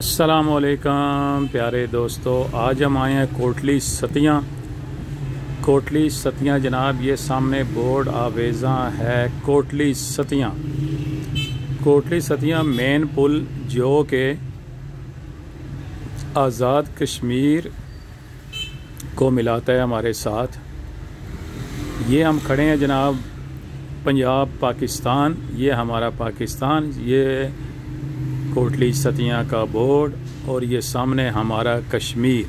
अस्सलामुअलैकुम प्यारे दोस्तों, आज हम आए हैं कोटली सतियाँ जनाब। ये सामने बोर्ड आवेज़ा है कोटली सतियाँ मेन पुल जो के आज़ाद कश्मीर को मिलाता है हमारे साथ। ये हम खड़े हैं जनाब पंजाब पाकिस्तान, ये हमारा पाकिस्तान, ये कोटली सतियाँ का बोर्ड और ये सामने हमारा कश्मीर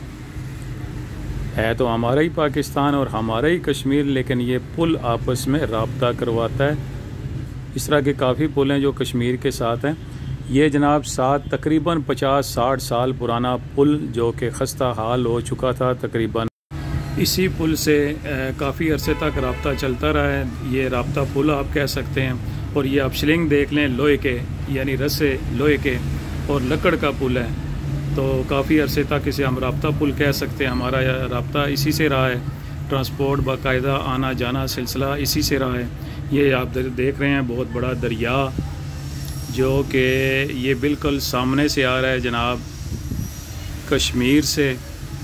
है। तो हमारा ही पाकिस्तान और हमारा ही कश्मीर, लेकिन ये पुल आपस में राब्ता करवाता है। इस तरह के काफ़ी पुल हैं जो कश्मीर के साथ हैं। ये जनाब तकरीबन 50-60 साल पुराना पुल जो कि खस्ता हाल हो चुका था तकरीबन। इसी पुल से काफ़ी अरसे तक राब्ता चलता रहा है। ये राब्ता पुल आप कह सकते हैं। और ये आप शिलिंग देख लें, लोहे के यानी रस्से लोहे के और लकड़ का पुल है। तो काफ़ी अरसे तक इसे हम राब्ता पुल कह सकते हैं। हमारा राब्ता इसी से रहा है, ट्रांसपोर्ट बाकायदा आना जाना सिलसिला इसी से रहा है। ये आप देख रहे हैं बहुत बड़ा दरिया जो कि ये बिल्कुल सामने से आ रहा है जनाब कश्मीर से।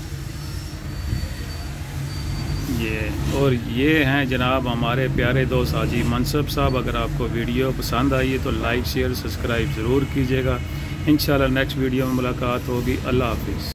और ये हैं जनाब हमारे प्यारे दोस्त हाजी मनसब साहब। अगर आपको वीडियो पसंद आई है तो लाइक शेयर सब्सक्राइब ज़रूर कीजिएगा। इंशाल्लाह नेक्स्ट वीडियो में मुलाकात होगी। अल्लाह हाफिज़।